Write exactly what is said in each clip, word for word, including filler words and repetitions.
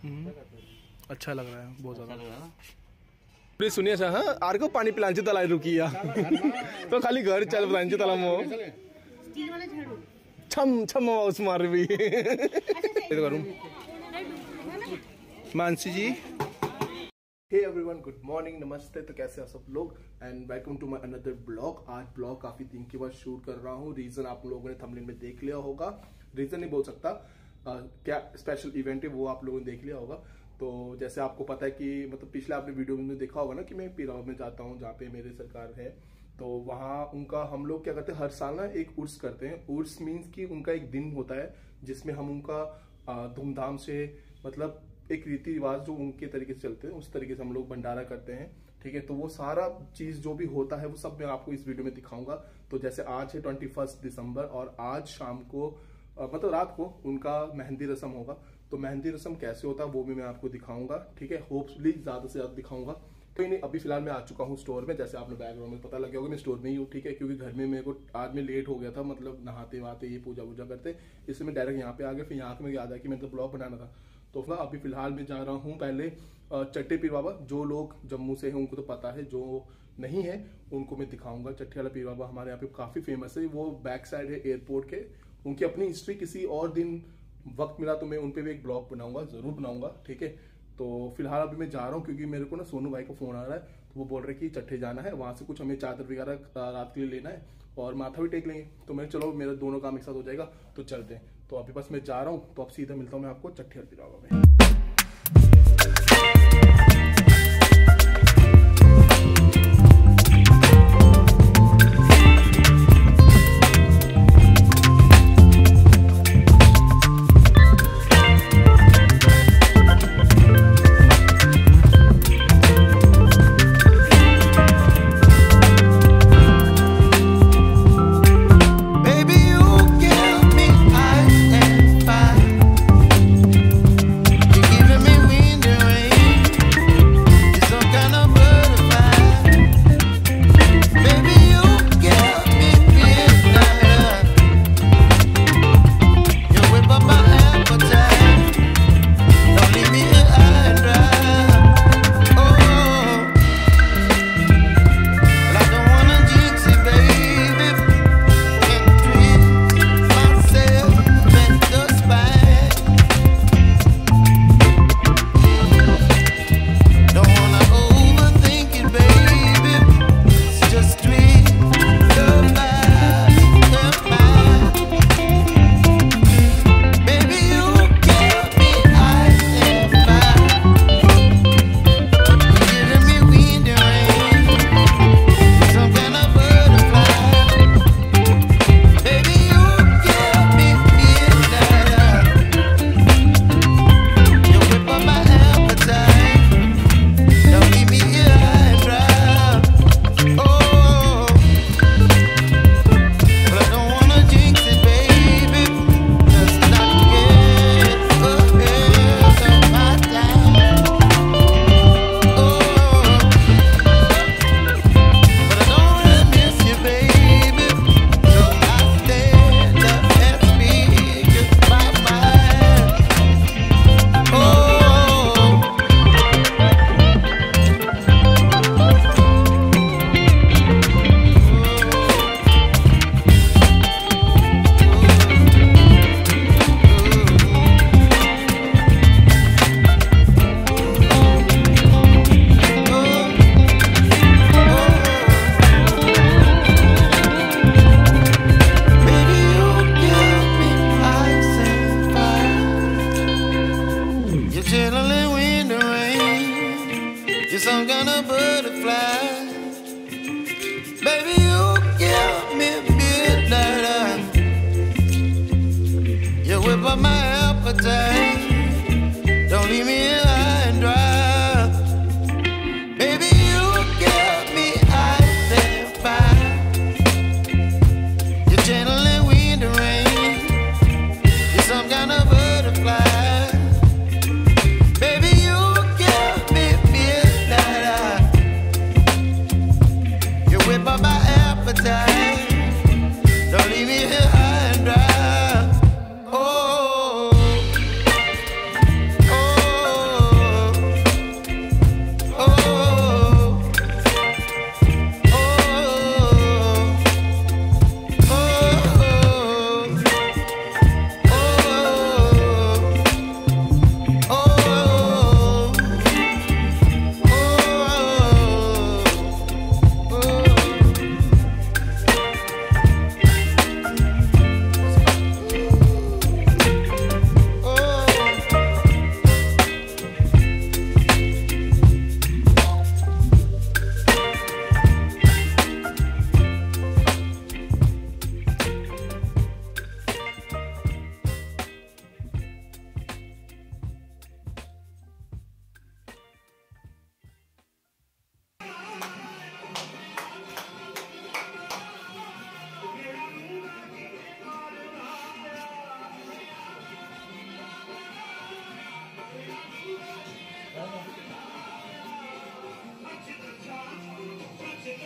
अच्छा लग रहा है बहुत ज्यादा। प्लीज सुनिए सर, हाँ आर को पानी पिलांची तला रुकी तो खाली घर चल पिलांची तला मो छम छम उस मार भी करूं। Mansi ji, hey everyone, good morning, नमस्ते। तो कैसे हैं सब लोग and welcome to my another blog. आज ब्लॉग काफी दिन के बाद शूट कर रहा हूँ। रीजन आप लोगों ने थंबनेल में देख लिया होगा, रीजन नहीं बोल सकता, आ, क्या स्पेशल इवेंट है वो आप लोगों ने देख लिया होगा। तो जैसे आपको पता है कि मतलब पिछले आपने वीडियो में देखा होगा ना कि मैं पीरावा में जाता हूँ जहाँ पे मेरे सरकार है। तो वहाँ उनका हम लोग क्या करते हैं, हर साल ना एक उर्स करते हैं। उर्स मीन्स कि उनका एक दिन होता है जिसमें हम उनका धूमधाम से मतलब एक रीति रिवाज जो उनके तरीके से चलते हैं उस तरीके से हम लोग भंडारा करते हैं। ठीक है, तो वो सारा चीज जो भी होता है वो सब मैं आपको इस वीडियो में दिखाऊंगा। तो जैसे आज है ट्वेंटी फर्स्ट दिसंबर और आज शाम को आ, मतलब रात को उनका मेहंदी रस्म होगा। तो मेहंदी रस्म कैसे होता है वो भी मैं आपको दिखाऊंगा। ठीक है, होपफुली ज्यादा से ज्यादा दिखाऊंगा। तो इन्हें अभी फिलहाल मैं आ चुका हूँ स्टोर में, जैसे आपने बैकग्राउंड में पता लग गया होगा मैं स्टोर में ही हूँ। ठीक है, क्योंकि घर में मेरे को आज में लेट हो गया था, मतलब नहाते वहाते ये पूजा वूजा करते, इसलिए मैं डायरेक्ट यहाँ पे आ गया। फिर यहाँ पे मैं याद आया कि मैंने तो ब्लॉग बनाना था। तो ना अभी फिलहाल मैं जा रहा हूँ पहले चट्टे पीर बाबा। जो लोग जम्मू से हैं उनको तो पता है, जो नहीं है उनको मैं दिखाऊंगा। चट्टे वाला पीर बाबा हमारे यहाँ पे काफी फेमस है, वो बैक साइड है एयरपोर्ट के। उनकी अपनी हिस्ट्री किसी और दिन वक्त मिला तो मैं उन पे भी एक ब्लॉग बनाऊंगा, जरूर बनाऊंगा। ठीक है, तो फिलहाल अभी मैं जा रहा हूँ क्योंकि मेरे को ना सोनू भाई का फोन आ रहा है। तो वो बोल रहे कि चट्टे जाना है, वहां से कुछ हमें चादर वगैरह रात के लिए लेना है और माथा भी टेक लेंगे। तो मैं चलो मेरा दोनों काम एक साथ हो जाएगा, तो चलते हैं। तो अभी बस मैं जा रहा हूँ, तो अब सीधा मिलता हूँ मैं आपको चट्टे वाले पीर बाबा में। Some kind of butterfly, baby, you give me midnight. You whip up my appetite, don't leave me high and dry. Baby, you give me ice and fire. You're gentle and wind and rain. You're some kind of butterfly. Don't leave me here high and dry. Oh, oh,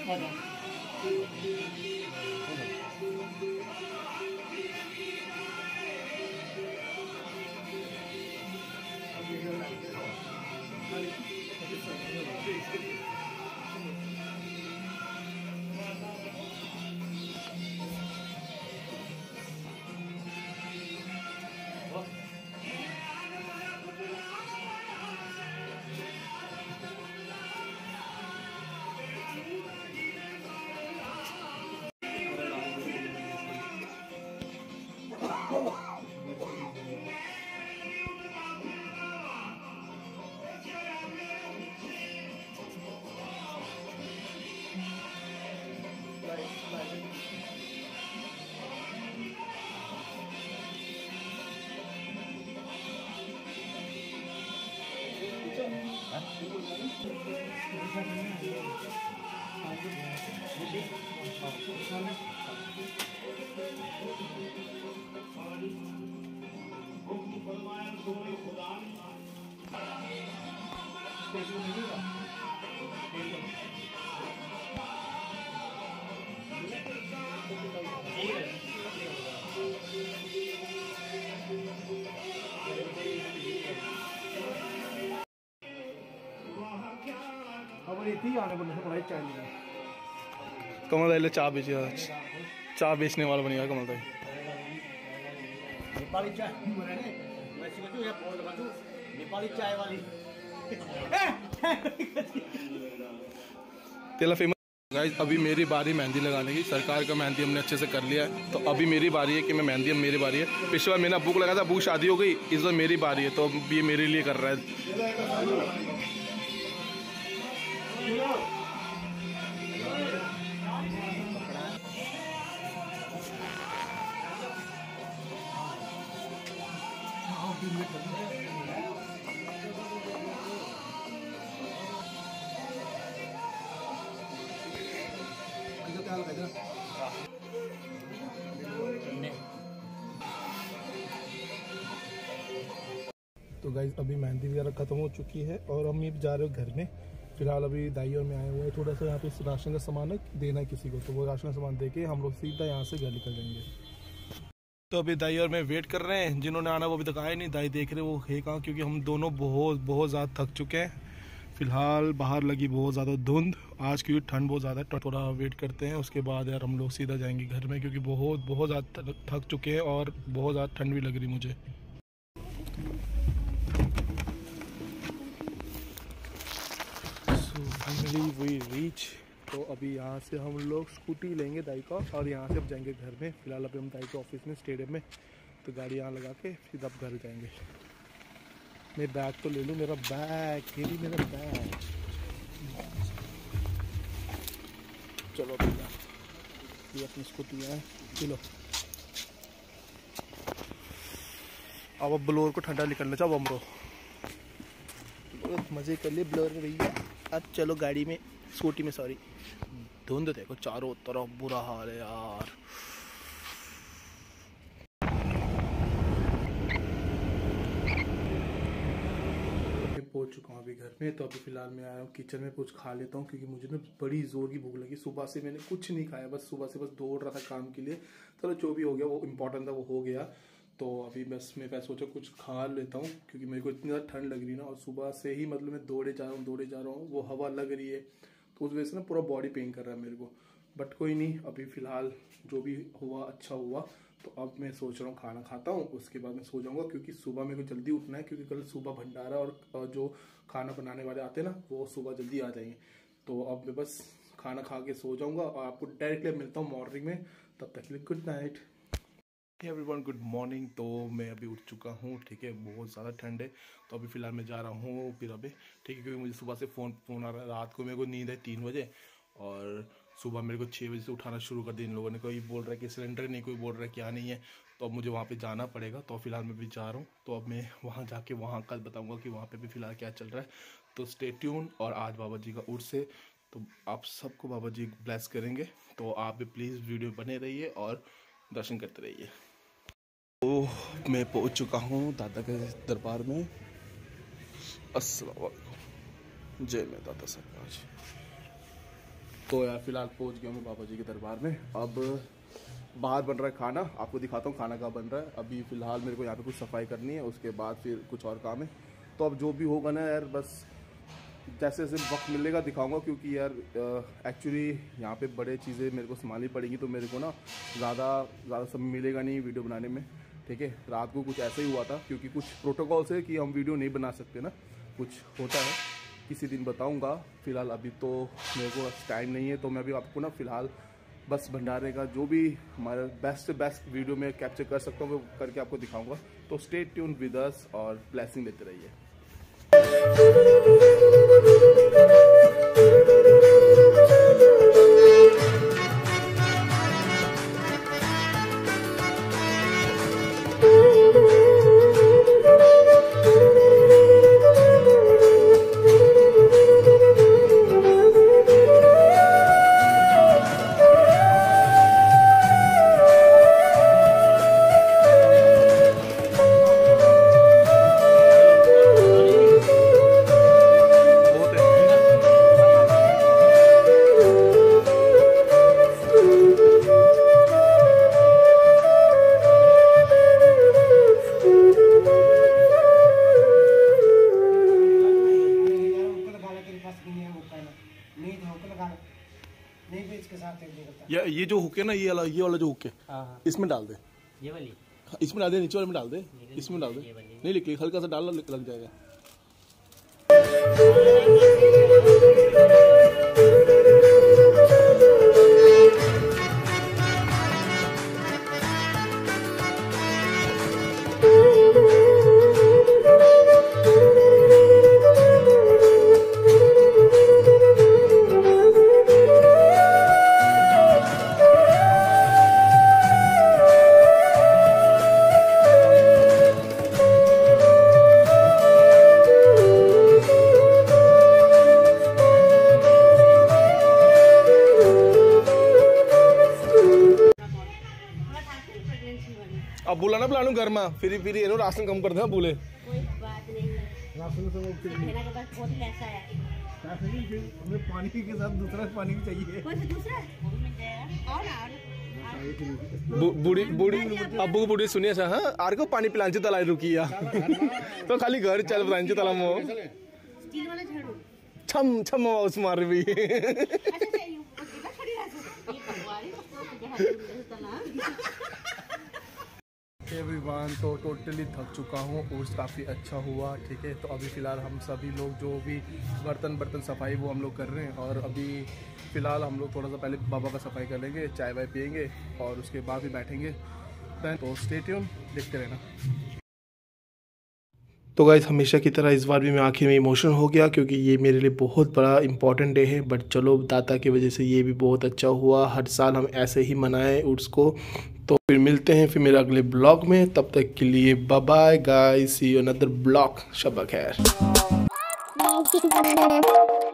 कमल दाई चाय बेच चाय बेचने वाला बन गया कमल दाई। नेपाली चाय नेपाली चाय वाली तेला फेमस। गाइस अभी मेरी बारी मेहंदी लगाने की। सरकार का मेहंदी हमने अच्छे से कर लिया है, तो अभी मेरी बारी है कि मैं मेहंदी अब मेरी बारी है। पिछली बार मैंने अब्बू को लगा था, अब्बू शादी हो गई, इस बार मेरी बारी है, तो अब ये मेरे लिए कर रहा है। तो गाइज अभी मेहंदी वगैरह खत्म हो चुकी है और हम ये जा रहे हो घर में। फिलहाल अभी दाई और मैं आए हुए हैं, थोड़ा सा यहाँ पे राशन का सामान है देना है किसी को, तो वो राशन का सामान दे के हम लोग सीधा यहाँ से घर निकल जाएंगे। तो अभी दाई और मैं वेट कर रहे हैं, जिन्होंने आना वो अभी तक आए नहीं। दाई देख रहे वो है कहाँ, क्योंकि हम दोनों बहुत बहुत ज़्यादा थक चुके हैं। फिलहाल बाहर लगी बहुत ज़्यादा धुंध आज, क्योंकि ठंड बहुत ज़्यादा है। थोड़ा वेट करते हैं, उसके बाद यार हम लोग सीधा जाएंगे घर में, क्योंकि बहुत बहुत ज़्यादा थक चुके हैं और बहुत ज़्यादा ठंड भी लग रही मुझे। Finally we reach. तो अभी यहाँ से हम लोग स्कूटी लेंगे दाई का और यहाँ से अब जाएंगे घर में। फिलहाल अभी हम दाई के ऑफिस में स्टेडियम में, तो गाड़ी यहाँ लगा के फिर अब घर जाएंगे। मैं बैग तो ले लूँ, मेरा बैग ये भी मेरा बैग। चलो भैया ये अपनी स्कूटी है, चलो अब अब ब्लोर को ठंडा निकलना चाहो हमरो, मज़े कर लिए ब्लोर में भैया। अब चलो गाड़ी में, स्कूटी में सॉरी। धुंध देखो चारों तरफ, बुरा हाल है यार। पहुंच चुका हूँ अभी घर में। तो अभी फिलहाल मैं आया हूँ किचन में, कुछ खा लेता हूँ, क्योंकि मुझे ना बड़ी जोर की भूख लगी। सुबह से मैंने कुछ नहीं खाया, बस सुबह से बस दौड़ रहा था काम के लिए। चलो जो भी हो गया, वो इम्पोर्टेंट था वो हो गया। तो अभी बस मैं सोचा कुछ खा लेता हूँ, क्योंकि मेरे को इतनी ज़्यादा ठंड लग रही है ना, और सुबह से ही मतलब मैं दौड़े जा रहा हूँ दौड़े जा रहा हूँ वो हवा लग रही है, तो उस वजह से ना पूरा बॉडी पेन कर रहा है मेरे को। बट कोई नहीं, अभी फ़िलहाल जो भी हुआ अच्छा हुआ। तो अब मैं सोच रहा हूँ खाना खाता हूँ, उसके बाद मैं सो जाऊँगा, क्योंकि सुबह मेरे को जल्दी उठना है, क्योंकि कल सुबह भंडारा और जो खाना बनाने वाले आते हैं ना, वो सुबह जल्दी आ जाएंगे। तो अब मैं बस खाना खा के सो जाऊँगा और आपको डायरेक्टली मिलता हूँ मॉर्निंग में। तब तक के लिए good night everyone, good morning. तो मैं अभी उठ चुका हूँ, ठीक है, बहुत ज़्यादा ठंड है। तो अभी फ़िलहाल मैं जा रहा हूँ फिर अभी, ठीक है, क्योंकि मुझे सुबह से फ़ोन फ़ोन आ रहा है। रात को मेरे को नींद है तीन बजे और सुबह मेरे को छः बजे से उठाना शुरू कर दिया इन लोगों ने। कोई बोल रहा है कि सिलेंडर नहीं, कोई बोल रहा है क्या नहीं है। तो अब मुझे वहाँ पे जाना पड़ेगा। तो फिलहाल मैं भी जा रहा हूँ। तो अब मैं वहाँ जाके वहाँ कल बताऊँगा कि वहाँ पे भी फ़िलहाल क्या चल रहा है। तो स्टे ट्यून। और आज बाबा जी का उर्स है, तो आप सबको बाबा जी ब्लेस करेंगे। तो आप भी प्लीज़ वीडियो बने रहिए और दर्शन करते रहिए। तो मैं पहुँच चुका हूँ दादा के दरबार में। अस्सलाम वालेकुम, जय मैं दादा सरकार। तो यार फिलहाल पहुंच गया मैं बाबा जी के दरबार में। अब बाहर बन रहा है खाना, आपको दिखाता हूँ खाना कहाँ बन रहा है। अभी फ़िलहाल मेरे को यहाँ पे कुछ सफाई करनी है, उसके बाद फिर कुछ और काम है। तो अब जो भी होगा ना यार, बस जैसे जैसे वक्त मिलेगा दिखाऊंगा, क्योंकि यार एक्चुअली यहाँ पे बड़े चीज़ें मेरे को संभालनी पड़ेगी, तो मेरे को ना ज़्यादा ज़्यादा समय मिलेगा नहीं वीडियो बनाने में। ठीक है, रात को कुछ ऐसा ही हुआ था, क्योंकि कुछ प्रोटोकॉल्स है कि हम वीडियो नहीं बना सकते ना, कुछ होता है, किसी दिन बताऊंगा। फ़िलहाल अभी तो मेरे को टाइम नहीं है, तो मैं अभी आपको ना फ़िलहाल बस भंडारे का जो भी हमारा बेस्ट से बेस्ट वीडियो में कैप्चर कर सकता हूँ वो करके आपको दिखाऊंगा। तो स्टे ट्यून विद अस और ब्लेसिंग लेते रहिए। ये ये जो हुक है ना, ये वाला ये वाला जो हुक है, इसमें डाल दे, ये वाली इसमें डाल दे, नीचे वाले में डाल दे, इसमें डाल दे, नहीं लिख हल्का सा डालना लग जाएगा। अब बोला ना प्लानू घर में फिर फिर एनो राशन कम कर दे बोले। कोई बात नहीं है, राशन तो मेरा के पास बहुत पैसा है, हमें पानी के साथ दूसरा पानी भी चाहिए। कोई से दूसरा मिल जाएगा। और और बूढ़ी बूढ़ी अब्बू को बूढ़ी सुनिए सा, हाँ आर को पानी पिलांची तलाई रुकिया तो खाली घर चल बतांची तला मो स्टील वाला झाड़ू छम छम उस मार भी। अच्छा चाहिए उसका खड़ी राशन ये भगवान तो जहां तना एवरीवन। तो टोटली थक चुका हूँ, कोर्स काफ़ी अच्छा हुआ। ठीक है, तो अभी फ़िलहाल हम सभी लोग जो भी बर्तन बर्तन सफाई वो हम लोग कर रहे हैं, और अभी फ़िलहाल हम लोग थोड़ा सा पहले बाबा का सफाई कर लेंगे, चाय वाय पियेंगे और उसके बाद भी बैठेंगे। तो स्टे ट्यून, देखते रहना। तो गाइस हमेशा की तरह इस बार भी मैं आखिर में इमोशनल हो गया, क्योंकि ये मेरे लिए बहुत बड़ा इंपॉर्टेंट डे है। बट चलो दाता की वजह से ये भी बहुत अच्छा हुआ, हर साल हम ऐसे ही मनाएं उर्स को। तो फिर मिलते हैं फिर मेरे अगले ब्लॉग में, तब तक के लिए bye bye guys, see you another blog, शब खैर।